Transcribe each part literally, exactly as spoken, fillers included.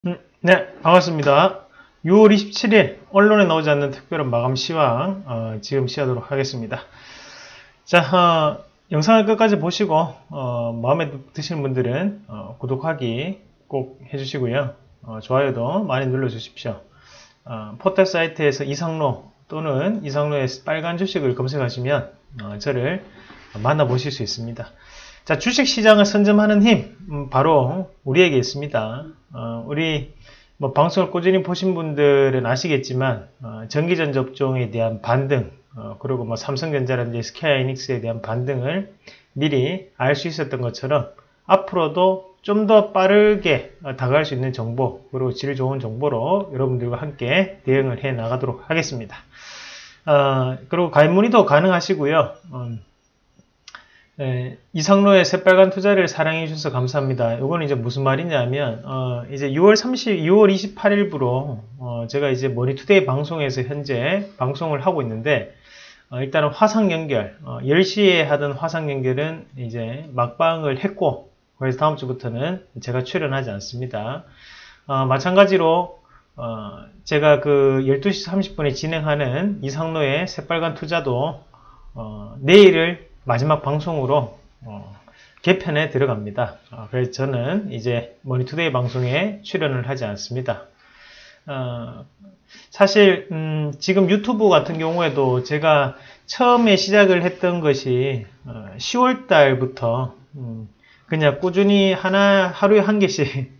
음, 네, 반갑습니다. 유월 이십칠일 언론에 나오지 않는 특별한 마감 시황 어, 지금 시하도록 하겠습니다. 자, 어, 영상을 끝까지 보시고 어, 마음에 드시는 분들은 어, 구독하기 꼭 해주시고요. 어, 좋아요도 많이 눌러주십시오. 어, 포털 사이트에서 이상로 또는 이상로의 빨간 주식을 검색하시면 어, 저를 만나보실 수 있습니다. 자, 주식시장을 선점하는 힘, 음, 바로 우리에게 있습니다. 어, 우리 뭐 방송을 꾸준히 보신 분들은 아시겠지만 어, 전기전 접종에 대한 반등, 어, 그리고 뭐 삼성전자라든지 에스케이하이닉스에 대한 반등을 미리 알 수 있었던 것처럼 앞으로도 좀 더 빠르게 다가갈 수 있는 정보, 그리고 질 좋은 정보로 여러분들과 함께 대응을 해 나가도록 하겠습니다. 어, 그리고 가입 문의도 가능하시고요. 음, 네, 이상로의 새빨간 투자를 사랑해 주셔서 감사합니다. 이거는 이제 무슨 말이냐면, 어, 이제 유월 삼십, 유월 이십팔일부로, 어, 제가 이제 머니투데이 방송에서 현재 방송을 하고 있는데, 어, 일단은 화상 연결, 어, 열 시에 하던 화상 연결은 이제 막방을 했고, 그래서 다음 주부터는 제가 출연하지 않습니다. 어, 마찬가지로, 어, 제가 그 열두 시 삼십 분에 진행하는 이상로의 새빨간 투자도, 어, 내일을 마지막 방송으로 어, 개편에 들어갑니다. 어, 그래서 저는 이제 머니투데이 방송에 출연을 하지 않습니다. 어, 사실 음, 지금 유튜브 같은 경우에도 제가 처음에 시작을 했던 것이 어, 시월 달부터 음, 그냥 꾸준히 하나 하루에 한 개씩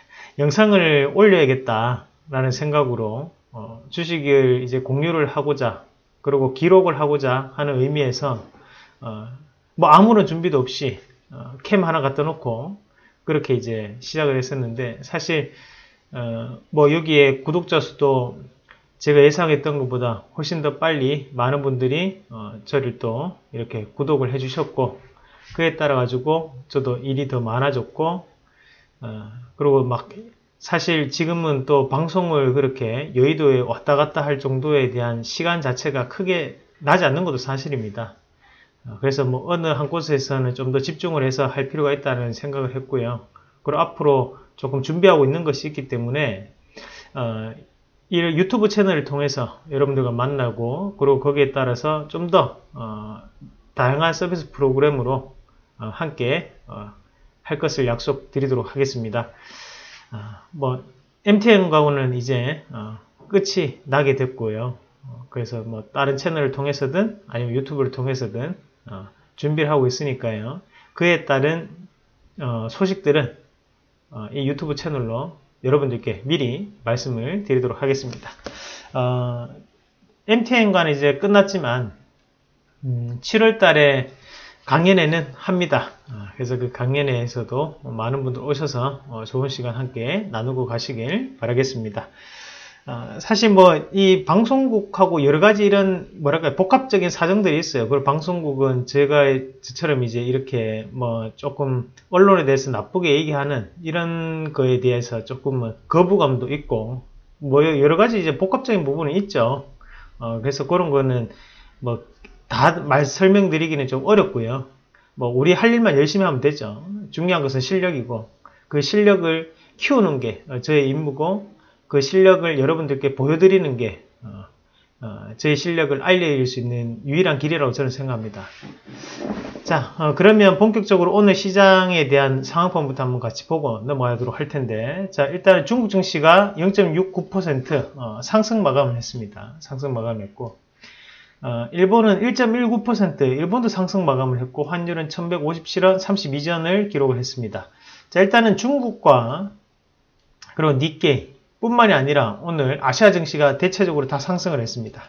영상을 올려야겠다라는 생각으로 어, 주식을 이제 공유를 하고자 그리고 기록을 하고자 하는 의미에서 어, 뭐 아무런 준비도 없이 어, 캠 하나 갖다 놓고 그렇게 이제 시작을 했었는데 사실 어, 뭐 여기에 구독자 수도 제가 예상했던 것보다 훨씬 더 빨리 많은 분들이 어, 저를 또 이렇게 구독을 해주셨고 그에 따라 가지고 저도 일이 더 많아졌고 어, 그리고 막 사실 지금은 또 방송을 그렇게 여의도에 왔다 갔다 할 정도에 대한 시간 자체가 크게 나지 않는 것도 사실입니다. 그래서 뭐 어느 한 곳에서는 좀 더 집중을 해서 할 필요가 있다는 생각을 했고요. 그리고 앞으로 조금 준비하고 있는 것이 있기 때문에 어, 이 유튜브 채널을 통해서 여러분들과 만나고 그리고 거기에 따라서 좀 더 어, 다양한 서비스 프로그램으로 어, 함께 어, 할 것을 약속드리도록 하겠습니다. 어, 뭐 엠티엔과는 이제 어, 끝이 나게 됐고요. 어, 그래서 뭐 다른 채널을 통해서든 아니면 유튜브를 통해서든 어, 준비를 하고 있으니까요. 그에 따른 어, 소식들은 어, 이 유튜브 채널로 여러분들께 미리 말씀을 드리도록 하겠습니다. 어, 엠티엔과는 이제 끝났지만 음, 칠월 달에 강연회는 합니다. 어, 그래서 그 강연회에서도 많은 분들 오셔서 어, 좋은 시간 함께 나누고 가시길 바라겠습니다. 어, 사실 뭐 이 방송국하고 여러 가지 이런 뭐랄까 복합적인 사정들이 있어요. 그리고 방송국은 제가 저처럼 이제 이렇게 뭐 조금 언론에 대해서 나쁘게 얘기하는 이런 거에 대해서 조금 뭐 거부감도 있고 뭐 여러 가지 이제 복합적인 부분이 있죠. 어, 그래서 그런 거는 뭐 다 말 설명드리기는 좀 어렵고요. 뭐 우리 할 일만 열심히 하면 되죠. 중요한 것은 실력이고 그 실력을 키우는 게 저의 임무고 그 실력을 여러분들께 보여드리는 게 어, 어, 저의 실력을 알려드릴 수 있는 유일한 길이라고 저는 생각합니다. 자, 어, 그러면 본격적으로 오늘 시장에 대한 상황판부터 한번 같이 보고 넘어가도록 할 텐데, 자, 일단 중국 증시가 영 점 육구 퍼센트 어, 상승 마감을 했습니다. 상승 마감을 했고, 어, 일본은 일 점 일구 퍼센트, 일본도 상승 마감을 했고, 환율은 천백오십칠 원 삼십이 전을 기록을 했습니다. 자, 일단은 중국과 그리고 니케이 뿐만이 아니라 오늘 아시아 증시가 대체적으로 다 상승을 했습니다.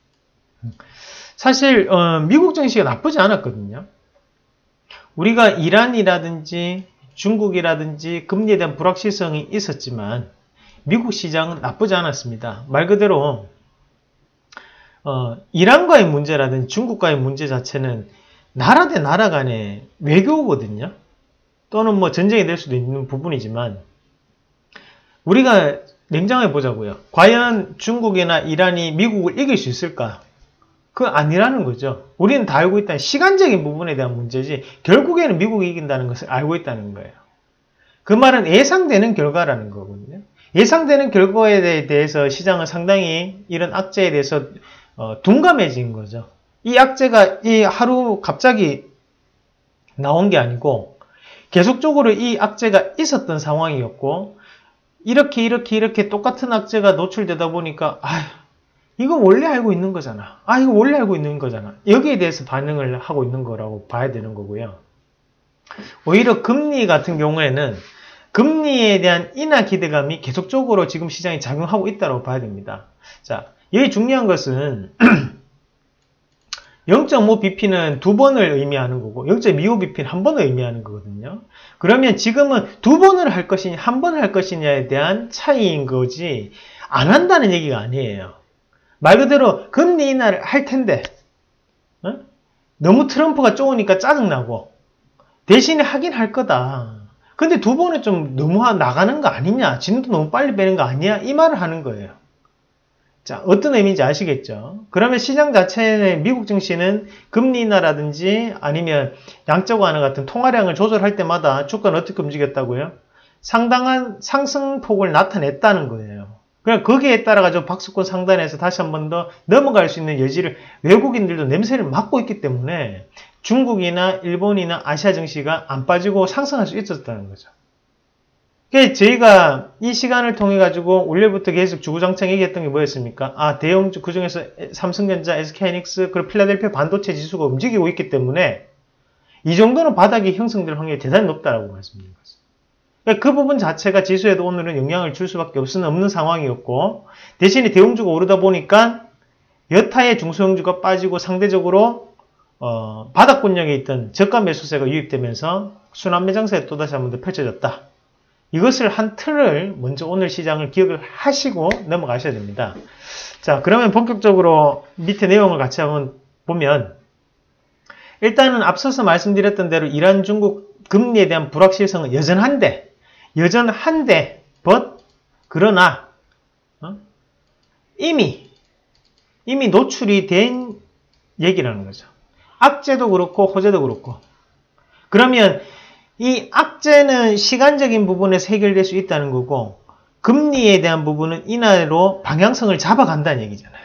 사실 어, 미국 증시가 나쁘지 않았거든요. 우리가 이란이라든지 중국이라든지 금리에 대한 불확실성이 있었지만 미국 시장은 나쁘지 않았습니다. 말 그대로 어, 이란과의 문제라든지 중국과의 문제 자체는 나라 대 나라 간의 외교거든요. 또는 뭐 전쟁이 될 수도 있는 부분이지만 우리가 냉정하게 보자고요. 과연 중국이나 이란이 미국을 이길 수 있을까? 그건 아니라는 거죠. 우리는 다 알고 있다는 시간적인 부분에 대한 문제지 결국에는 미국이 이긴다는 것을 알고 있다는 거예요. 그 말은 예상되는 결과라는 거거든요. 예상되는 결과에 대해서 시장은 상당히 이런 악재에 대해서 어, 둔감해진 거죠. 이 악재가 이 하루 갑자기 나온 게 아니고 계속적으로 이 악재가 있었던 상황이었고 이렇게 이렇게 이렇게 똑같은 악재가 노출되다 보니까 아휴 이거 원래 알고 있는 거잖아. 아 이거 원래 알고 있는 거잖아. 여기에 대해서 반응을 하고 있는 거라고 봐야 되는 거고요. 오히려 금리 같은 경우에는 금리에 대한 인하 기대감이 계속적으로 지금 시장에 작용하고 있다고 봐야 됩니다. 자, 여기 중요한 것은 영 점 오 비피는 두 번을 의미하는 거고 영 점 이오 비피는 한 번을 의미하는 거거든요. 그러면 지금은 두 번을 할 것이냐 한 번을 할 것이냐에 대한 차이인 거지 안 한다는 얘기가 아니에요. 말 그대로 금리 인하를 할 텐데 어? 너무 트럼프가 쪼으니까 짜증나고 대신에 하긴 할 거다. 근데 두 번에 좀 너무 나가는 거 아니냐? 진도 너무 빨리 빼는 거 아니야? 이 말을 하는 거예요. 자, 어떤 의미인지 아시겠죠? 그러면 시장 자체의 미국 증시는 금리 인하라든지 아니면 양적 완화 같은 통화량을 조절할 때마다 주가는 어떻게 움직였다고요? 상당한 상승폭을 나타냈다는 거예요. 그냥 거기에 따라 가지고 박스권 상단에서 다시 한 번 더 넘어갈 수 있는 여지를 외국인들도 냄새를 맡고 있기 때문에 중국이나 일본이나 아시아 증시가 안 빠지고 상승할 수 있었다는 거죠. 그러니까 저희가 이 시간을 통해 가지고 원래부터 계속 주구장창 얘기했던 게 뭐였습니까? 아, 대형주 그중에서 삼성전자, 에스케이하이닉스, 그리고 필라델피아 반도체 지수가 움직이고 있기 때문에 이 정도는 바닥이 형성될 확률이 대단히 높다라고 말씀드린 거죠. 그러니까 그 부분 자체가 지수에도 오늘은 영향을 줄 수밖에 없는 상황이었고 대신에 대형주가 오르다 보니까 여타의 중소형주가 빠지고 상대적으로 어, 바닥권역에 있던 저가 매수세가 유입되면서 순환매장세가 또다시 한 번 더 펼쳐졌다. 이것을 한 틀을 먼저 오늘 시장을 기억을 하시고 넘어가셔야 됩니다. 자, 그러면 본격적으로 밑에 내용을 같이 한번 보면 일단은 앞서서 말씀드렸던 대로 이란 중국 금리에 대한 불확실성은 여전한데 여전한데 but 그러나 어? 이미 이미 노출이 된 얘기라는 거죠. 악재도 그렇고 호재도 그렇고 그러면 이 악재는 시간적인 부분에서 해결될 수 있다는 거고 금리에 대한 부분은 인하로 방향성을 잡아간다는 얘기잖아요.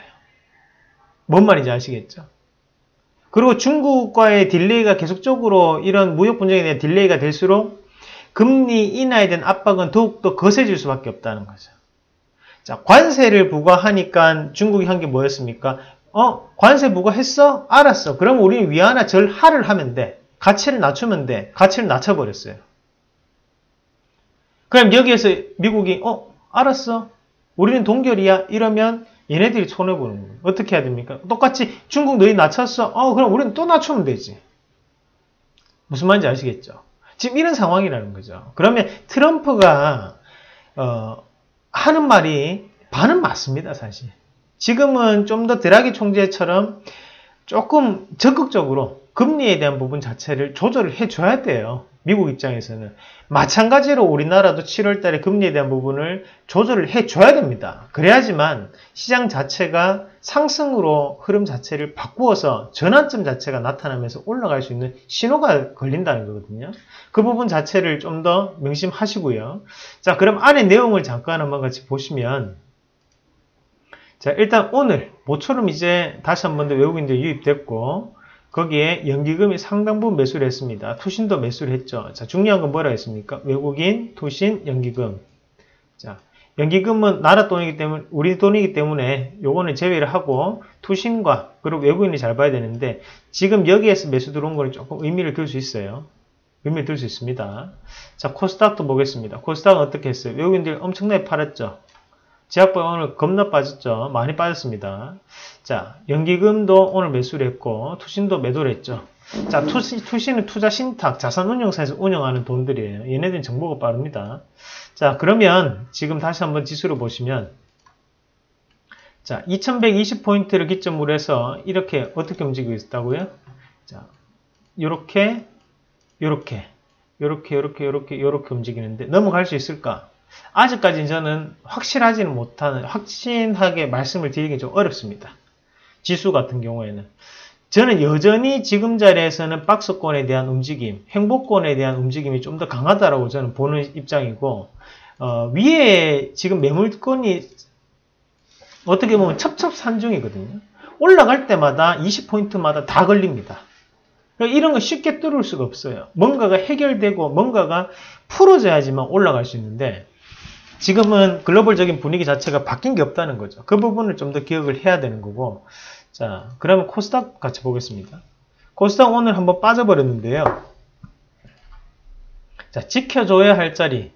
뭔 말인지 아시겠죠? 그리고 중국과의 딜레이가 계속적으로 이런 무역 분쟁에 대한 딜레이가 될수록 금리 인하에 대한 압박은 더욱더 거세질 수밖에 없다는 거죠. 자, 관세를 부과하니까 중국이 한 게 뭐였습니까? 어, 관세 부과했어? 알았어. 그럼 우리는 위안화 절하를 하면 돼. 가치를 낮추면 돼. 가치를 낮춰버렸어요. 그럼 여기에서 미국이 어, 알았어. 우리는 동결이야. 이러면 얘네들이 손해보는 거예요. 어떻게 해야 됩니까? 똑같이 중국 너희 낮췄어? 어, 그럼 우리는 또 낮추면 되지. 무슨 말인지 아시겠죠? 지금 이런 상황이라는 거죠. 그러면 트럼프가 어, 하는 말이 반은 맞습니다. 사실. 지금은 좀 더 드라기 총재처럼 조금 적극적으로 금리에 대한 부분 자체를 조절을 해줘야 돼요. 미국 입장에서는. 마찬가지로 우리나라도 칠월 달에 금리에 대한 부분을 조절을 해줘야 됩니다. 그래야지만 시장 자체가 상승으로 흐름 자체를 바꾸어서 전환점 자체가 나타나면서 올라갈 수 있는 신호가 걸린다는 거거든요. 그 부분 자체를 좀 더 명심하시고요. 자, 그럼 안에 내용을 잠깐 한번 같이 보시면 자, 일단 오늘 모처럼 이제 다시 한 번 더 외국인들 유입됐고 거기에 연기금이 상당 부분 매수를 했습니다. 투신도 매수를 했죠. 자, 중요한 건 뭐라 했습니까? 외국인, 투신, 연기금. 자, 연기금은 나라 돈이기 때문에, 우리 돈이기 때문에 요거는 제외를 하고 투신과 그리고 외국인이 잘 봐야 되는데 지금 여기에서 매수 들어온 거는 조금 의미를 둘 수 있어요. 의미를 둘 수 있습니다. 자, 코스닥도 보겠습니다. 코스닥은 어떻게 했어요? 외국인들 엄청나게 팔았죠. 제약바 오늘 겁나 빠졌죠. 많이 빠졌습니다. 자, 연기금도 오늘 매수를 했고 투신도 매도를 했죠. 자, 투시, 투신은 투자 신탁, 자산운용사에서 운영하는 돈들이에요. 얘네들은 정보가 빠릅니다. 자, 그러면 지금 다시 한번 지수를 보시면 자, 이천백이십 포인트를 기점으로 해서 이렇게 어떻게 움직이고 있다고요? 자, 요렇게 요렇게 요렇게 요렇게 요렇게 요렇게 움직이는데 넘어갈 수 있을까? 아직까지 저는 확실하지는 못하는, 확신하게 말씀을 드리기 좀 어렵습니다. 지수 같은 경우에는. 저는 여전히 지금 자리에서는 박스권에 대한 움직임, 행보권에 대한 움직임이 좀 더 강하다라고 저는 보는 입장이고, 어, 위에 지금 매물권이 어떻게 보면 첩첩산중이거든요. 올라갈 때마다 이십 포인트마다 다 걸립니다. 그러니까 이런 거 쉽게 뚫을 수가 없어요. 뭔가가 해결되고 뭔가가 풀어져야지만 올라갈 수 있는데 지금은 글로벌적인 분위기 자체가 바뀐 게 없다는 거죠. 그 부분을 좀 더 기억을 해야 되는 거고. 자, 그러면 코스닥 같이 보겠습니다. 코스닥 오늘 한번 빠져버렸는데요. 자, 지켜줘야 할 자리.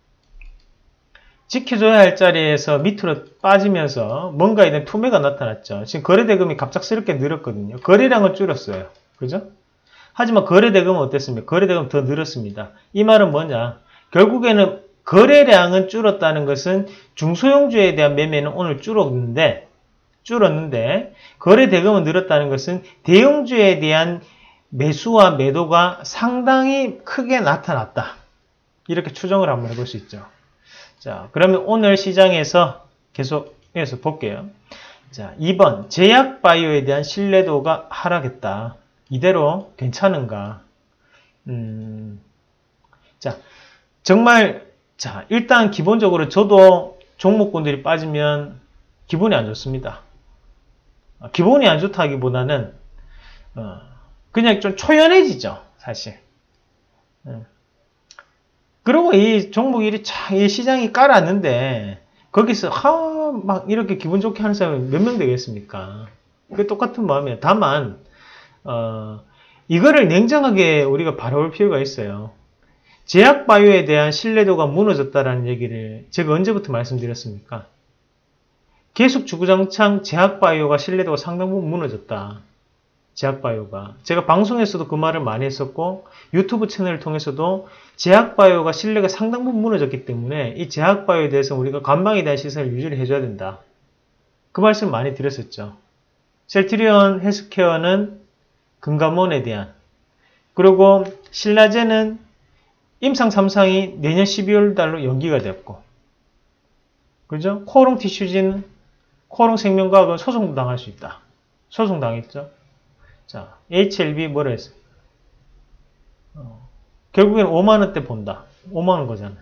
지켜줘야 할 자리에서 밑으로 빠지면서 뭔가에 대한 투매가 나타났죠. 지금 거래대금이 갑작스럽게 늘었거든요. 거래량은 줄었어요. 그죠? 하지만 거래대금은 어땠습니까? 거래대금 더 늘었습니다. 이 말은 뭐냐? 결국에는 거래량은 줄었다는 것은 중소형주에 대한 매매는 오늘 줄었는데, 줄었는데, 거래대금은 늘었다는 것은 대형주에 대한 매수와 매도가 상당히 크게 나타났다. 이렇게 추정을 한번 해볼 수 있죠. 자, 그러면 오늘 시장에서 계속해서 볼게요. 자, 이 번 제약바이오에 대한 신뢰도가 하락했다. 이대로 괜찮은가? 음, 자, 정말 자, 일단 기본적으로 저도 종목군들이 빠지면 기분이 안 좋습니다. 기분이 안 좋다기보다는 어, 그냥 좀 초연해지죠, 사실. 음. 그리고 이 종목 일이 참, 이 시장이 깔았는데, 거기서, 하, 막 이렇게 기분 좋게 하는 사람이 몇 명 되겠습니까? 그 똑같은 마음이에요. 다만, 어, 이거를 냉정하게 우리가 바라볼 필요가 있어요. 제약바이오에 대한 신뢰도가 무너졌다라는 얘기를 제가 언제부터 말씀드렸습니까? 계속 주구장창 제약바이오가 신뢰도가 상당 부분 무너졌다. 제약바이오가. 제가 방송에서도 그 말을 많이 했었고 유튜브 채널을 통해서도 제약바이오가 신뢰가 상당 부분 무너졌기 때문에 이 제약바이오에 대해서 우리가 관망에 대한 시선을 유지를 해줘야 된다. 그 말씀 많이 드렸었죠. 셀트리온 헬스케어는 금감원에 대한, 그리고 신라제는 임상 삼 상이 내년 십이월 달로 연기가 되었고, 그죠? 코오롱 티슈진, 코오롱 생명과학은 소송 당할 수 있다. 소송 당했죠. 자, 에이치엘비 뭐라 했어요? 어, 결국엔 오만 원대 본다. 오만 원 거잖아요.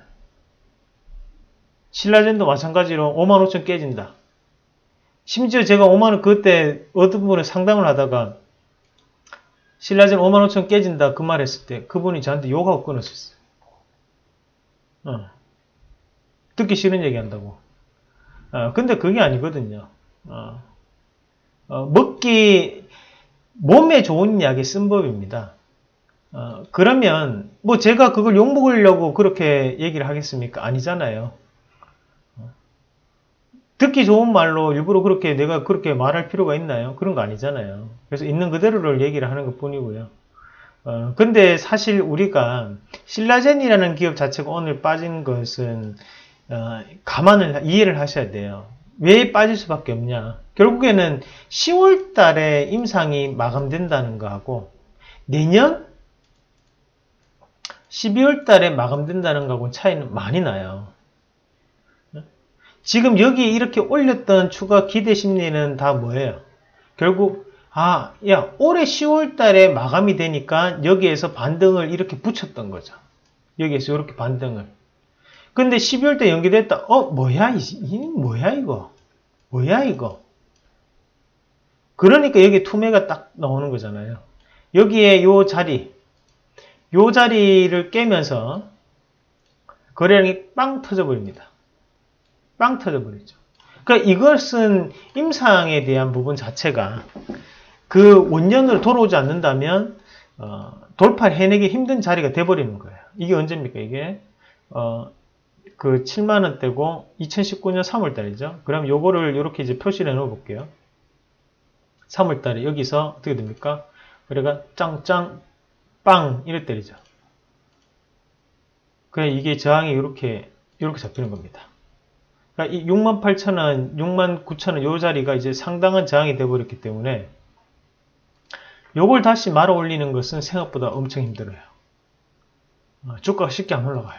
신라젠도 마찬가지로 오만 오천 깨진다. 심지어 제가 오만 원 그때 어떤 분에 상담을 하다가 신라젠 오만 오천 깨진다 그 말 했을 때 그분이 저한테 욕하고 끊었었어요. 어. 듣기 싫은 얘기 한다고. 어, 근데 그게 아니거든요. 어. 어, 먹기, 몸에 좋은 약의 쓴법입니다. 어, 그러면, 뭐 제가 그걸 욕먹으려고 그렇게 얘기를 하겠습니까? 아니잖아요. 어. 듣기 좋은 말로 일부러 그렇게 내가 그렇게 말할 필요가 있나요? 그런 거 아니잖아요. 그래서 있는 그대로를 얘기를 하는 것 뿐이고요. 어, 근데 사실 우리가 신라젠이라는 기업 자체가 오늘 빠진 것은 어, 감안을 이해를 하셔야 돼요. 왜 빠질 수밖에 없냐? 결국에는 시월 달에 임상이 마감된다는 거하고 내년 십이월 달에 마감된다는 거하고는 차이는 많이 나요. 지금 여기 이렇게 올렸던 추가 기대 심리는 다 뭐예요? 결국 아, 야, 올해 시월 달에 마감이 되니까 여기에서 반등을 이렇게 붙였던 거죠. 여기에서 이렇게 반등을. 근데 십이월 때 연기됐다. 어, 뭐야, 이, 이 뭐야, 이거? 뭐야, 이거? 그러니까 여기 투매가 딱 나오는 거잖아요. 여기에 요 자리, 요 자리를 깨면서 거래량이 빵 터져버립니다. 빵 터져버리죠. 그러니까 이것은 임상에 대한 부분 자체가 그 원년으로 돌아오지 않는다면 어, 돌파를 해내기 힘든 자리가 돼버리는 거예요. 이게 언제입니까? 이게 어, 그 칠만 원대고 이천십구 년 삼월 달이죠. 그럼 요거를 이렇게 이제 표시를 해놓어 볼게요. 삼월 달에 여기서 어떻게 됩니까? 그래가 짱짱 빵 이럴 때리죠. 그래 이게 저항이 이렇게 이렇게 잡히는 겁니다. 그러니까 이 육만 팔천 원, 육만 구천 원 요 자리가 이제 상당한 저항이 돼버렸기 때문에 요걸 다시 말아 올리는 것은 생각보다 엄청 힘들어요. 어, 주가가 쉽게 안 올라가요.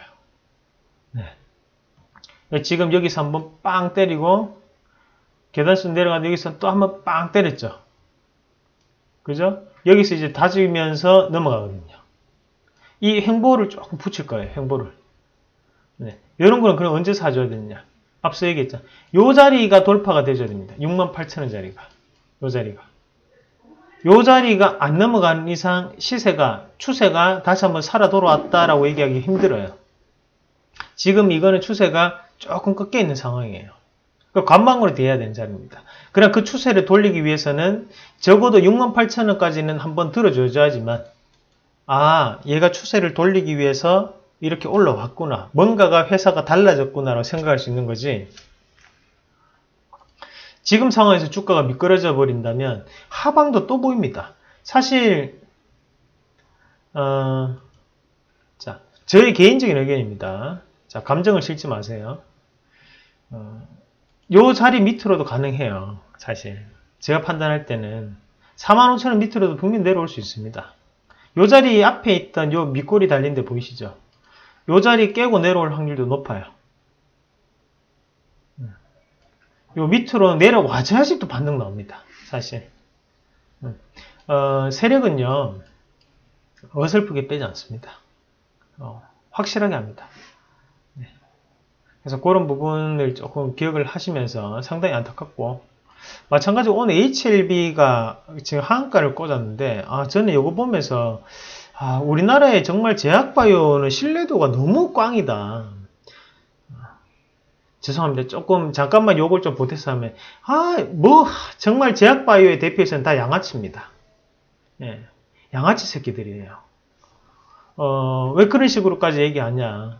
네. 지금 여기서 한번 빵 때리고 계단수 내려가는데 여기서 또 한번 빵 때렸죠. 그죠? 여기서 이제 다지면서 넘어가거든요. 이 행보를 조금 붙일 거예요. 행보를. 네. 이런 거는 그럼 언제 사줘야 되느냐? 앞서 얘기했죠. 요 자리가 돌파가 되줘야 됩니다. 육만 팔천 원 자리가. 요 자리가. 요 자리가 안 넘어가는 이상 시세가, 추세가 다시 한번 살아 돌아왔다라고 얘기하기 힘들어요. 지금 이거는 추세가 조금 꺾여 있는 상황이에요. 그 관망으로 돼야 되는 자리입니다. 그러나 그 추세를 돌리기 위해서는 적어도 육만 팔천 원까지는 한번 들어줘야지만, 아, 얘가 추세를 돌리기 위해서 이렇게 올라왔구나. 뭔가가 회사가 달라졌구나라고 생각할 수 있는 거지. 지금 상황에서 주가가 미끄러져 버린다면 하방도 또 보입니다. 사실 어, 자, 저의 개인적인 의견입니다. 자, 감정을 실지 마세요. 어, 요 자리 밑으로도 가능해요. 사실 제가 판단할 때는 사만 오천 원 밑으로도 분명히 내려올 수 있습니다. 요 자리 앞에 있던 요 밑골이 달린 데 보이시죠? 요 자리 깨고 내려올 확률도 높아요. 요 밑으로 내려와줘야지 또 반등 나옵니다. 사실. 어, 세력은요, 어설프게 빼지 않습니다. 어, 확실하게 합니다. 네. 그래서 그런 부분을 조금 기억을 하시면서 상당히 안타깝고, 마찬가지로 오늘 에이치엘비가 지금 하한가를 꽂았는데, 아, 저는 이거 보면서, 아, 우리나라에 정말 제약바이오는 신뢰도가 너무 꽝이다. 죄송합니다. 조금 잠깐만 욕을 좀 보태서 하면, 아, 뭐 정말 제약바이오의 대표에서는 다 양아치입니다. 예, 양아치 새끼들이에요. 어, 왜 그런 식으로까지 얘기하냐?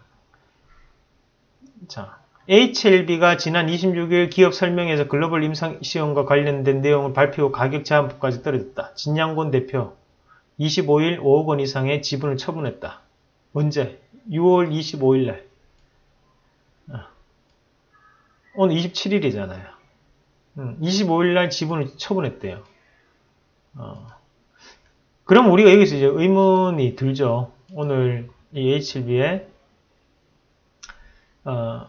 자, 에이치엘비가 지난 이십육 일 기업 설명회에서 글로벌 임상 시험과 관련된 내용을 발표 후 가격 제한폭까지 떨어졌다. 진양곤 대표 이십오 일 오억 원 이상의 지분을 처분했다. 언제? 유월 이십오 일 날. 오늘 이십칠 일이잖아요. 음, 이십오 일 날 지분을 처분했대요. 어. 그럼 우리가 여기서 이제 의문이 들죠. 오늘 이 에이치엘비에 어,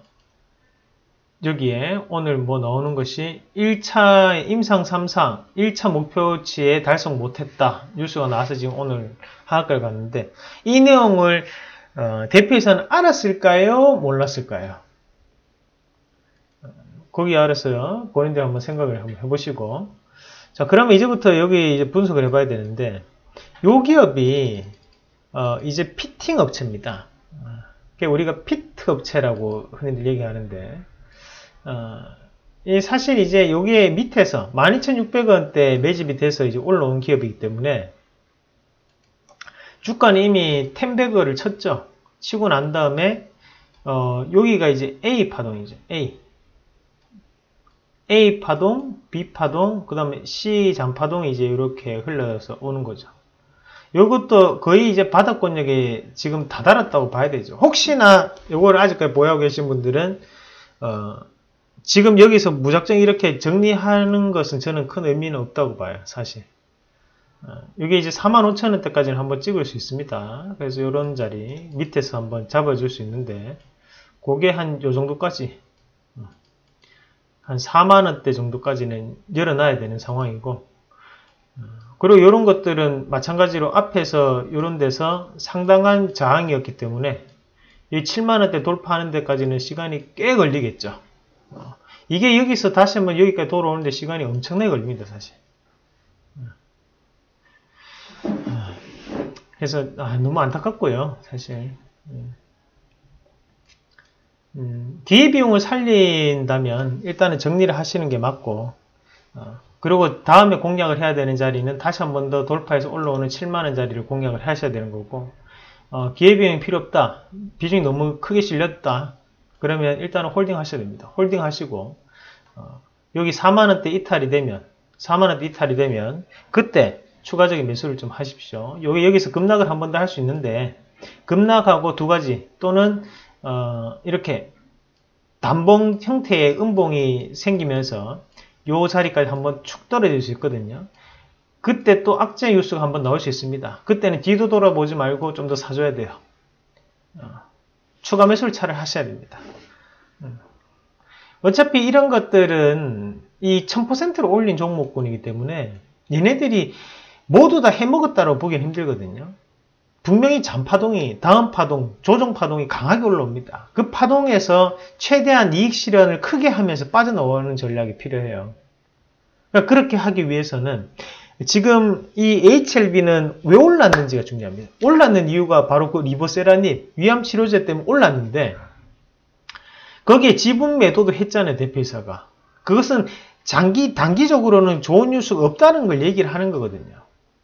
여기에 오늘 뭐 나오는 것이 일 차 임상 삼 상 일 차 목표치에 달성 못했다. 뉴스가 나와서 지금 오늘 하한가를 갔는데 이 내용을 어, 대표이사는 알았을까요? 몰랐을까요? 거기 알았어요. 본인들 한번 생각을 한번 해보시고. 자, 그러면 이제부터 여기 이제 분석을 해봐야 되는데, 요 기업이, 어, 이제 피팅 업체입니다. 어, 우리가 피트 업체라고 흔히들 얘기하는데, 어, 이 사실 이제 여기에 밑에서 만 이천육백 원대 매집이 돼서 이제 올라온 기업이기 때문에, 주가는 이미 텐베거를 쳤죠. 치고 난 다음에, 어, 여기가 이제 A 파동이죠. A. A 파동, B 파동, 그 다음에 C 잔파동이 이제 이렇게 흘러서 오는 거죠. 이것도 거의 이제 바닥권역에 지금 다다랐다고 봐야 되죠. 혹시나 이걸 아직까지 보유하고 계신 분들은, 어, 지금 여기서 무작정 이렇게 정리하는 것은 저는 큰 의미는 없다고 봐요, 사실. 어, 이게 이제 사만 오천 원대까지는 한번 찍을 수 있습니다. 그래서 이런 자리 밑에서 한번 잡아줄 수 있는데, 그게 한 요 정도까지. 한 사만 원대 정도까지는 열어놔야 되는 상황이고, 그리고 이런 것들은 마찬가지로 앞에서 이런 데서 상당한 저항이었기 때문에 이 칠만 원대 돌파하는 데까지는 시간이 꽤 걸리겠죠. 이게 여기서 다시 한번 여기까지 돌아오는데 시간이 엄청나게 걸립니다, 사실. 그래서 아, 너무 안타깝고요, 사실. 음, 기회비용을 살린다면 일단은 정리를 하시는 게 맞고, 어, 그리고 다음에 공략을 해야 되는 자리는 다시 한 번 더 돌파해서 올라오는 칠만 원 자리를 공략을 하셔야 되는 거고, 어, 기회비용이 필요 없다, 비중이 너무 크게 실렸다, 그러면 일단은 홀딩 하셔야 됩니다. 홀딩 하시고, 어, 여기 사만 원대 이탈이 되면, 사만 원대 이탈이 되면 그때 추가적인 매수를 좀 하십시오. 여기, 여기서 급락을 한 번 더 할 수 있는데, 급락하고 두 가지, 또는 어, 이렇게 단봉 형태의 음봉이 생기면서 요 자리까지 한번 축 떨어질 수 있거든요. 그때 또 악재 뉴스가 한번 나올 수 있습니다. 그때는 뒤도 돌아보지 말고 좀 더 사줘야 돼요. 어, 추가 매수를 차를 하셔야 됩니다. 음. 어차피 이런 것들은 이 천 퍼센트로 올린 종목군이기 때문에 얘네들이 모두 다 해먹었다고 보기는 힘들거든요. 분명히 잔파동이 다음 파동, 조정 파동이 강하게 올라옵니다. 그 파동에서 최대한 이익 실현을 크게 하면서 빠져나오는 전략이 필요해요. 그러니까 그렇게 하기 위해서는 지금 이 에이치엘비는 왜 올랐는지가 중요합니다. 올랐는 이유가 바로 그 리보세라닙 위암 치료제 때문에 올랐는데 거기에 지분 매도도 했잖아요, 대표이사가. 그것은 장기, 단기적으로는 좋은 뉴스가 없다는 걸 얘기를 하는 거거든요.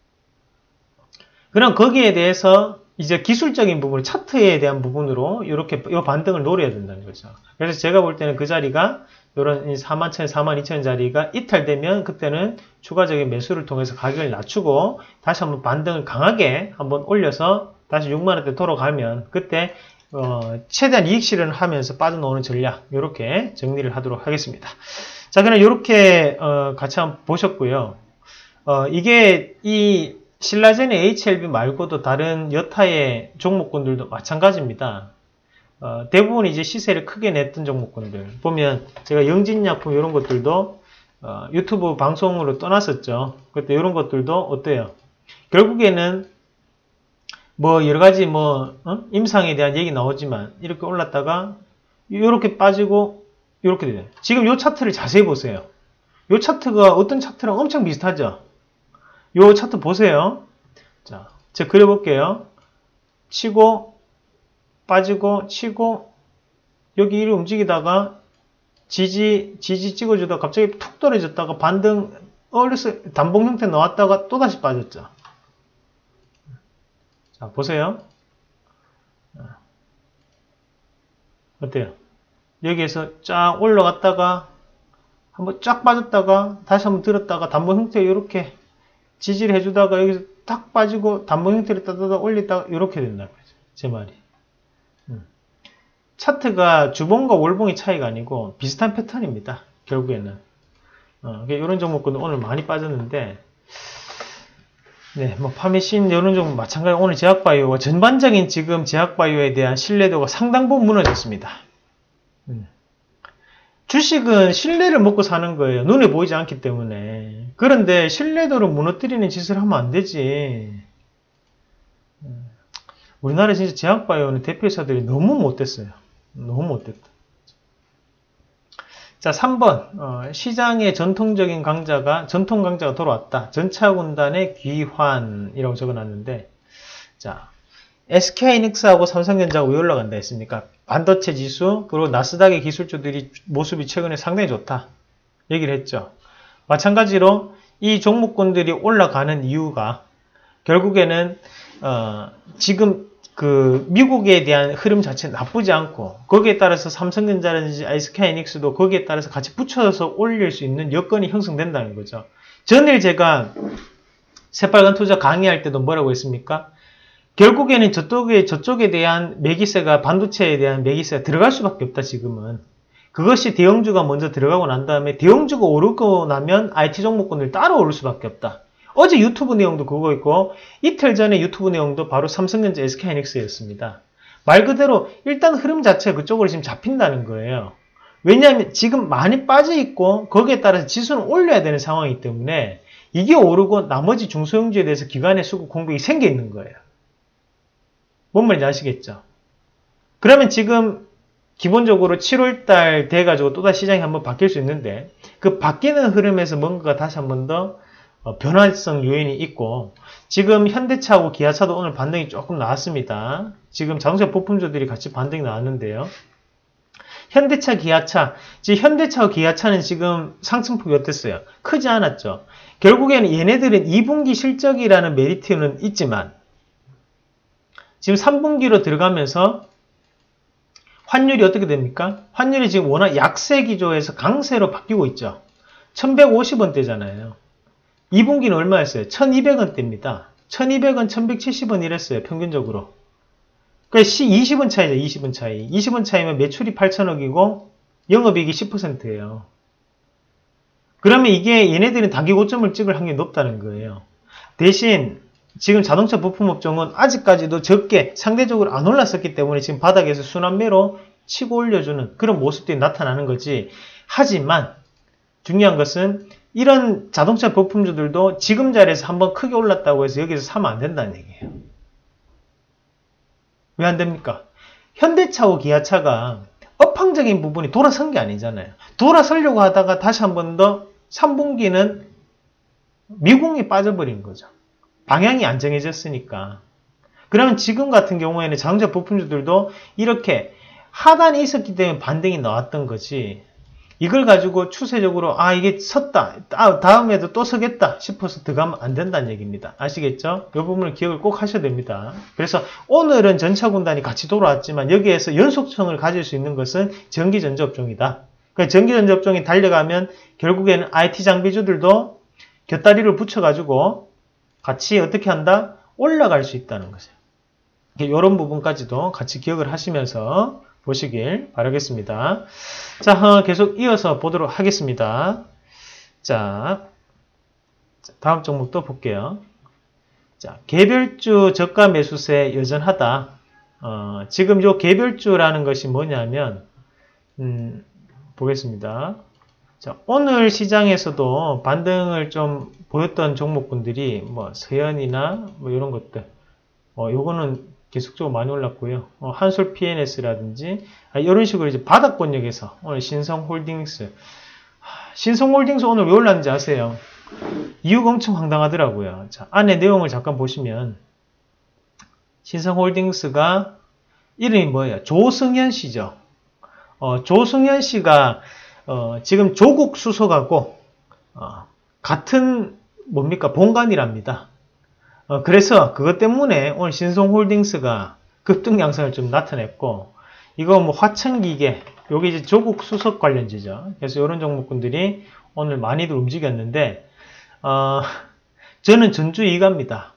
그럼 거기에 대해서 이제 기술적인 부분, 차트에 대한 부분으로 이렇게 이 반등을 노려야 된다는 거죠. 그래서 제가 볼 때는 그 자리가 이런 사만 천 원, 사만 이천 원 자리가 이탈되면 그때는 추가적인 매수를 통해서 가격을 낮추고 다시 한번 반등을 강하게 한번 올려서 다시 육만 원대 돌아가면 그때 어, 최대한 이익 실현을 하면서 빠져나오는 전략 이렇게 정리를 하도록 하겠습니다. 자, 그럼 이렇게 어, 같이 한번 보셨고요. 어, 이게 이 신라젠의 에이치엘비 말고도 다른 여타의 종목군들도 마찬가지입니다. 어, 대부분 이제 시세를 크게 냈던 종목군들 보면 제가 영진약품 이런 것들도 어, 유튜브 방송으로 떠났었죠. 그때 이런 것들도 어때요? 결국에는 뭐 여러가지 뭐 어? 임상에 대한 얘기 나오지만 이렇게 올랐다가 이렇게 빠지고 이렇게 돼요. 지금 이 차트를 자세히 보세요. 이 차트가 어떤 차트랑 엄청 비슷하죠? 이 차트 보세요. 자, 제가 그려볼게요. 치고 빠지고 치고 여기 이리 움직이다가 지지 지지 찍어주다가 갑자기 툭 떨어졌다가 반등 어려서 단봉 형태 나왔다가 또다시 빠졌죠. 자, 보세요. 어때요? 여기에서 쫙 올라갔다가 한번 쫙 빠졌다가 다시 한번 들었다가 단봉 형태 이렇게 지지를 해주다가 여기서 딱 빠지고 단봉 형태를 따다가 올리다가 이렇게 된다는 거죠. 제 말이. 음. 차트가 주봉과 월봉의 차이가 아니고 비슷한 패턴입니다. 결국에는. 어, 이런 종목군은 오늘 많이 빠졌는데 네, 뭐 파메신 이런 종목 마찬가지. 오늘 제약바이오가 전반적인 지금 제약바이오에 대한 신뢰도가 상당 부분 무너졌습니다. 음. 주식은 신뢰를 먹고 사는 거예요. 눈에 보이지 않기 때문에. 그런데 신뢰도를 무너뜨리는 짓을 하면 안 되지. 우리나라 진짜 제약바이오는 대표이사들이 너무 못됐어요. 너무 못됐다. 자, 삼 번 어, 시장의 전통적인 강자가 전통 강자가 돌아왔다. 전차군단의 귀환이라고 적어놨는데 자, 에스케이하이닉스하고 삼성전자가 왜 올라간다 했습니까? 반도체 지수 그리고 나스닥의 기술주들이 모습이 최근에 상당히 좋다 얘기를 했죠. 마찬가지로 이 종목군들이 올라가는 이유가 결국에는 어, 지금 그 미국에 대한 흐름 자체 나쁘지 않고 거기에 따라서 삼성전자라든지 에스케이하이닉스도 거기에 따라서 같이 붙여서 올릴 수 있는 여건이 형성된다는 거죠. 전일 제가 새빨간 투자 강의할 때도 뭐라고 했습니까? 결국에는 저쪽에, 저쪽에 대한 매기세가, 반도체에 대한 매기세가 들어갈 수밖에 없다, 지금은. 그것이 대형주가 먼저 들어가고 난 다음에 대형주가 오르고 나면 아이티 종목군들 따로 오를 수밖에 없다. 어제 유튜브 내용도 그거 있고, 이틀 전에 유튜브 내용도 바로 삼성전자 에스케이하이닉스였습니다. 말 그대로 일단 흐름 자체가 그쪽으로 지금 잡힌다는 거예요. 왜냐하면 지금 많이 빠져있고, 거기에 따라서 지수는 올려야 되는 상황이기 때문에, 이게 오르고 나머지 중소형주에 대해서 기관의 수급 공백이 생겨 있는 거예요. 뭔 말인지 아시겠죠? 그러면 지금 기본적으로 칠월달 돼가지고 또다시 시장이 한번 바뀔 수 있는데 그 바뀌는 흐름에서 뭔가가 다시 한번 더 변화성 요인이 있고 지금 현대차하고 기아차도 오늘 반등이 조금 나왔습니다. 지금 자동차 부품주들이 같이 반등이 나왔는데요. 현대차, 기아차, 지금 현대차와 기아차는 지금 상승폭이 어땠어요? 크지 않았죠? 결국에는 얘네들은 이 분기 실적이라는 메리트는 있지만 지금 삼 분기로 들어가면서 환율이 어떻게 됩니까? 환율이 지금 워낙 약세 기조에서 강세로 바뀌고 있죠. 천백오십 원대잖아요. 이 분기는 얼마였어요? 천이백 원대입니다. 천이백 원, 천백칠십 원 이랬어요. 평균적으로. 그러니까 이십 원 차이죠. 이십 원 차이. 이십 원 차이면 매출이 팔천억이고 영업이익이 십 퍼센트예요. 그러면 이게 얘네들은 단기 고점을 찍을 확률이 높다는 거예요. 대신 지금 자동차 부품업종은 아직까지도 적게 상대적으로 안 올랐었기 때문에 지금 바닥에서 순환매로 치고 올려주는 그런 모습들이 나타나는 거지. 하지만 중요한 것은 이런 자동차 부품주들도 지금 자리에서 한번 크게 올랐다고 해서 여기서 사면 안 된다는 얘기예요. 왜 안 됩니까? 현대차와 기아차가 업황적인 부분이 돌아선 게 아니잖아요. 돌아서려고 하다가 다시 한 번 더 삼 분기는 미궁이 빠져버린 거죠. 방향이 안 정해졌으니까. 그러면 지금 같은 경우에는 자동차 부품주들도 이렇게 하단이 있었기 때문에 반등이 나왔던 거지, 이걸 가지고 추세적으로 아 이게 섰다, 아, 다음에도 또 서겠다 싶어서 들어가면 안 된다는 얘기입니다. 아시겠죠? 이 부분을 기억을 꼭 하셔야 됩니다. 그래서 오늘은 전차군단이 같이 돌아왔지만 여기에서 연속성을 가질 수 있는 것은 전기전자업종이다. 그러니까 전기전자업종이 달려가면 결국에는 아이티 장비주들도 곁다리를 붙여가지고 같이 어떻게 한다? 올라갈 수 있다는 거죠. 이런 부분까지도 같이 기억을 하시면서 보시길 바라겠습니다. 자, 계속 이어서 보도록 하겠습니다. 자, 다음 종목도 볼게요. 자, 개별주 저가 매수세 여전하다. 어, 지금 요 개별주라는 것이 뭐냐면, 음, 보겠습니다. 자, 오늘 시장에서도 반등을 좀 보였던 종목군들이 뭐 서현이나 뭐 이런 것들, 어, 요거는 계속적으로 많이 올랐고요. 어, 한솔 피엔에스라든지 아, 이런 식으로 이제 바닥권역에서 오늘 신성홀딩스, 하, 신성홀딩스 오늘 왜 올랐는지 아세요? 이유가 엄청 황당하더라고요. 자, 안에 내용을 잠깐 보시면 신성홀딩스가 이름이 뭐예요? 조승현 씨죠. 어, 조승현 씨가 어, 지금 조국 수석하고 어, 같은 뭡니까 본관이랍니다. 어, 그래서 그것 때문에 오늘 신성홀딩스가 급등 양상을 좀 나타냈고, 이거 뭐 화천기계, 여기 이제 조국 수석 관련지죠. 그래서 이런 종목군들이 오늘 많이들 움직였는데, 어, 저는 전주 이가입니다.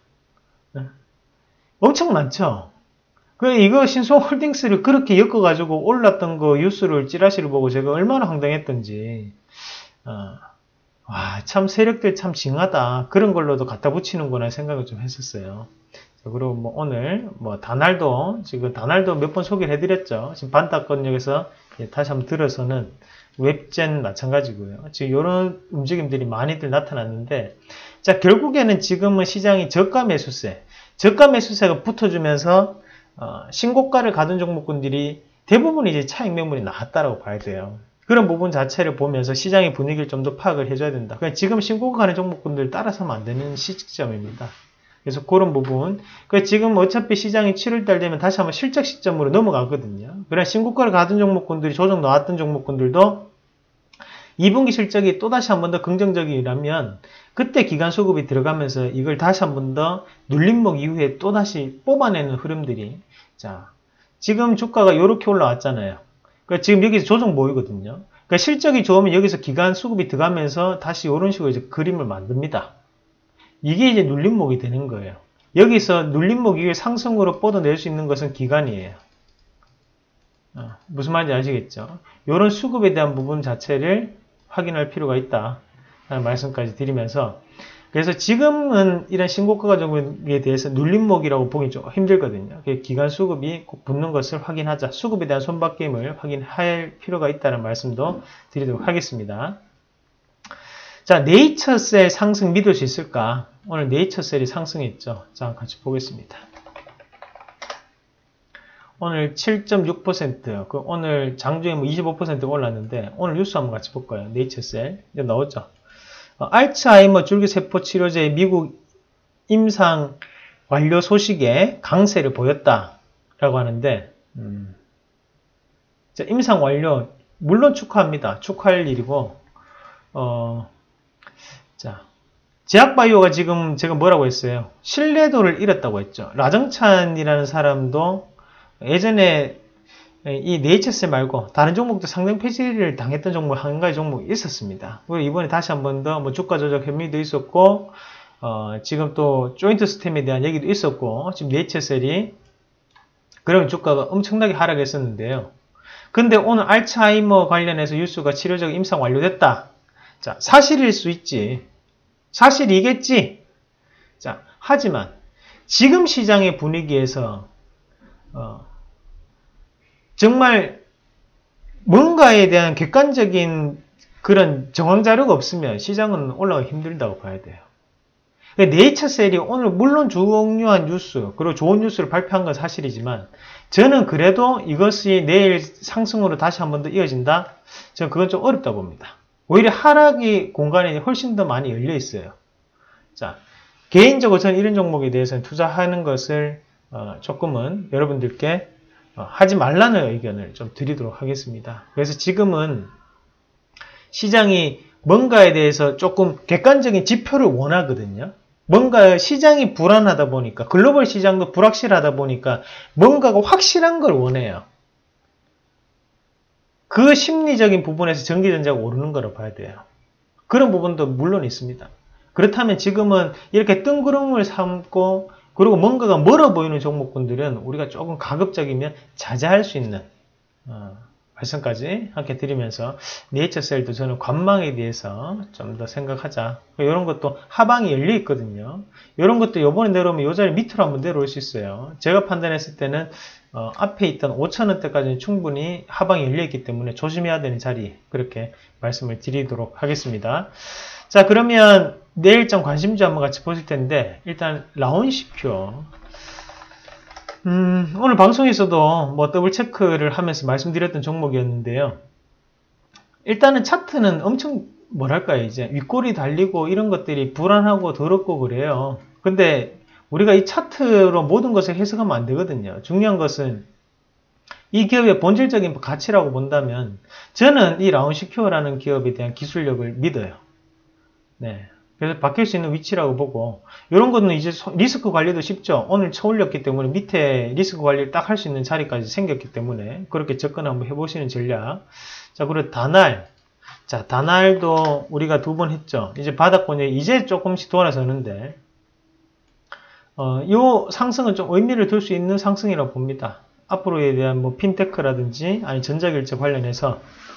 엄청 많죠? 그, 이거 신성홀딩스를 그렇게 엮어가지고 올랐던 거 뉴스를, 찌라시를 보고 제가 얼마나 황당했던지, 어, 와, 참 세력들 참 징하다. 그런 걸로도 갖다 붙이는구나 생각을 좀 했었어요. 자, 그리고 뭐 오늘 뭐 다날도, 지금 다날도 몇 번 소개를 해드렸죠. 지금 반다권역에서 다시 한번 들어서는 웹젠 마찬가지고요. 지금 이런 움직임들이 많이들 나타났는데, 자, 결국에는 지금은 시장이 저가 매수세, 저가 매수세가 붙어주면서 어, 신고가를 가둔 종목군들이 대부분 이제 차익 매물이 나왔다라고 봐야 돼요. 그런 부분 자체를 보면서 시장의 분위기를 좀 더 파악을 해줘야 된다. 그러니까 지금 신고가 가는 종목군들 따라서는 안 되는 시점입니다. 그래서 그런 부분. 그러니까 지금 어차피 시장이 칠월달 되면 다시 한번 실적 시점으로 넘어가거든요. 그래 신고가를 가둔 종목군들이 조정 나왔던 종목군들도 이 분기 실적이 또다시 한 번 더 긍정적이라면 그때 기간 수급이 들어가면서 이걸 다시 한 번 더 눌림목 이후에 또다시 뽑아내는 흐름들이, 자, 지금 주가가 이렇게 올라왔잖아요. 그러니까 지금 여기서 조정 보이거든요. 그러니까 실적이 좋으면 여기서 기간 수급이 들어가면서 다시 이런 식으로 이제 그림을 만듭니다. 이게 이제 눌림목이 되는 거예요. 여기서 눌림목 이후에 상승으로 뻗어낼 수 있는 것은 기간이에요. 어, 무슨 말인지 아시겠죠? 이런 수급에 대한 부분 자체를 확인할 필요가 있다 라는 말씀까지 드리면서, 그래서 지금은 이런 신고가 정도에 대해서 눌림목이라고 보기 좀 힘들거든요. 기간 수급이 꼭 붙는 것을 확인하자. 수급에 대한 손바뀜을 확인할 필요가 있다는 말씀도 드리도록 하겠습니다. 자, 네이처셀 상승 믿을 수 있을까? 오늘 네이처셀이 상승했죠. 자, 같이 보겠습니다. 오늘 칠 점 육 퍼센트, 그 오늘 장중에 뭐 이십오 퍼센트 올랐는데, 오늘 뉴스 한번 같이 볼까요? 네이처셀. 이제 나오죠. 어, 알츠하이머 줄기세포 치료제의 미국 임상 완료 소식에 강세를 보였다라고 하는데, 음, 자, 임상 완료 물론 축하합니다. 축하할 일이고, 어, 자, 제약바이오가 지금 제가 뭐라고 했어요? 신뢰도를 잃었다고 했죠. 라정찬이라는 사람도 예전에 이 네이처셀 말고 다른 종목도 상당 폐지를 당했던 종목 한 가지 종목이 있었습니다. 그리고 이번에 다시 한 번 더 뭐 주가 조작 혐의도 있었고, 어, 지금 또 조인트 스템에 대한 얘기도 있었고, 지금 네이처셀이 그러면 주가가 엄청나게 하락했었는데요. 근데 오늘 알츠하이머 관련해서 뉴스가 치료제가 임상 완료됐다. 자, 사실일 수 있지. 사실이겠지. 자, 하지만 지금 시장의 분위기에서 어, 정말 뭔가에 대한 객관적인 그런 정황 자료가 없으면 시장은 올라가기 힘들다고 봐야 돼요. 네이처셀이 오늘 물론 중요한 뉴스, 그리고 좋은 뉴스를 발표한 건 사실이지만, 저는 그래도 이것이 내일 상승으로 다시 한 번 더 이어진다? 저는 그건 좀 어렵다 봅니다. 오히려 하락의 공간이 훨씬 더 많이 열려 있어요. 자, 개인적으로 저는 이런 종목에 대해서는 투자하는 것을 어, 조금은 여러분들께 어, 하지 말라는 의견을 좀 드리도록 하겠습니다. 그래서 지금은 시장이 뭔가에 대해서 조금 객관적인 지표를 원하거든요. 뭔가 시장이 불안하다 보니까, 글로벌 시장도 불확실하다 보니까 뭔가가 확실한 걸 원해요. 그 심리적인 부분에서 전기전자가 오르는 거라고 봐야 돼요. 그런 부분도 물론 있습니다. 그렇다면 지금은 이렇게 뜬구름을 삼고, 그리고 뭔가가 멀어 보이는 종목군들은 우리가 조금 가급적이면 자제할 수 있는 어, 말씀까지 함께 드리면서, 네이처셀도 저는 관망에 대해서 좀 더 생각하자. 이런 것도 하방이 열려 있거든요. 이런 것도 이번에 내려오면 이 자리 밑으로 한번 내려올 수 있어요. 제가 판단했을 때는 어, 앞에 있던 오천 원대까지는 충분히 하방이 열려 있기 때문에 조심해야 되는 자리, 그렇게 말씀을 드리도록 하겠습니다. 자, 그러면 내일장 관심주 한번 같이 보실 텐데, 일단 라온시큐. 음, 오늘 방송에서도 뭐 더블 체크를 하면서 말씀드렸던 종목이었는데요. 일단은 차트는 엄청 뭐랄까요, 이제 윗골이 달리고 이런 것들이 불안하고 더럽고 그래요. 근데 우리가 이 차트로 모든 것을 해석하면 안 되거든요. 중요한 것은 이 기업의 본질적인 가치라고 본다면, 저는 이 라온시큐어라는 기업에 대한 기술력을 믿어요. 네. 그래서 바뀔 수 있는 위치라고 보고, 이런 거는 이제 리스크 관리도 쉽죠. 오늘 쳐올렸기 때문에 밑에 리스크 관리를 딱 할 수 있는 자리까지 생겼기 때문에 그렇게 접근 한번 해보시는 전략. 자, 그리고 다날. 자, 다날도 우리가 두 번 했죠. 이제 바닥권에 이제 조금씩 돌아서는데, 어, 요 상승은 좀 의미를 둘 수 있는 상승이라고 봅니다. 앞으로에 대한 뭐 핀테크라든지 아니 전자결제 관련해서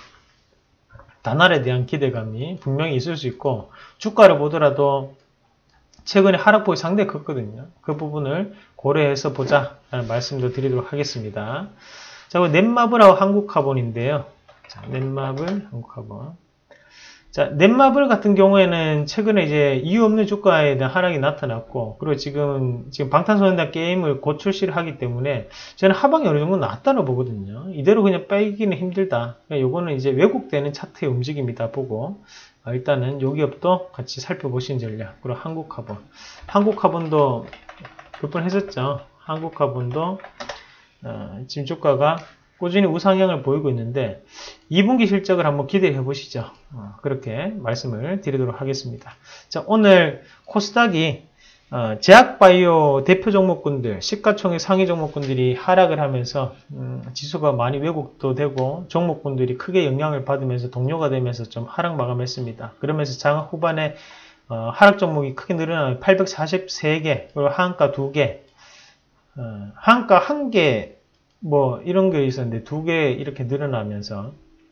다날에 대한 기대감이 분명히 있을 수 있고, 주가를 보더라도 최근에 하락폭이 상당히 컸거든요. 그 부분을 고려해서 보자라는 말씀도 드리도록 하겠습니다. 자, 그리고 넷마블하고 한국카본인데요. 자, 넷마블, 한국카본. 자, 넷마블 같은 경우에는 최근에 이제 이유 없는 주가에 대한 하락이 나타났고, 그리고 지금, 지금 방탄소년단 게임을 곧 출시를 하기 때문에 저는 하방이 어느 정도 나왔다고 보거든요. 이대로 그냥 빼기는 힘들다. 요거는 이제 왜곡되는 차트의 움직임이다 보고, 어, 일단은 요 기업도 같이 살펴보시는 전략. 그리고 한국카본. 한국카본도 몇 번 했었죠. 한국카본도, 어, 지금 주가가 꾸준히 우상향을 보이고 있는데 이 분기 실적을 한번 기대해 보시죠. 어, 그렇게 말씀을 드리도록 하겠습니다. 자, 오늘 코스닥이 어, 제약바이오 대표 종목군들, 시가총액 상위 종목군들이 하락을 하면서 음, 지수가 많이 왜곡도 되고 종목군들이 크게 영향을 받으면서 동료가 되면서 좀 하락 마감했습니다. 그러면서 장 후반에 어, 하락 종목이 크게 늘어나면 팔백사십삼 개, 그리고 하한가 두 개, 어, 하한가 한 개, 뭐 이런 게 있었는데 두 개 이렇게 늘어나면서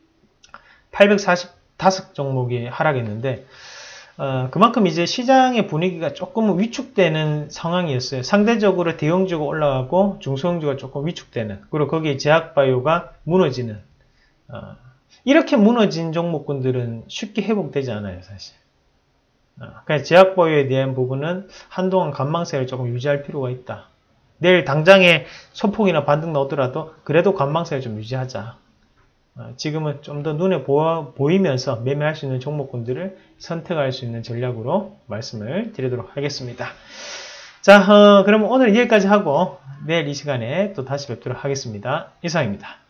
팔백사십오 종목이 하락했는데, 어, 그만큼 이제 시장의 분위기가 조금 위축되는 상황이었어요. 상대적으로 대형주가 올라가고 중소형주가 조금 위축되는, 그리고 거기에 제약바이오가 무너지는, 어, 이렇게 무너진 종목군들은 쉽게 회복되지 않아요, 사실. 어, 그냥 제약바이오에 대한 부분은 한동안 관망세를 조금 유지할 필요가 있다. 내일 당장에 소폭이나 반등 나오더라도 그래도 관망세를 좀 유지하자. 어, 지금은 좀 더 눈에 보아, 보이면서 매매할 수 있는 종목군들을 선택할 수 있는 전략으로 말씀을 드리도록 하겠습니다. 자, 어, 그러면 오늘 여기까지 하고 내일 이 시간에 또 다시 뵙도록 하겠습니다. 이상입니다.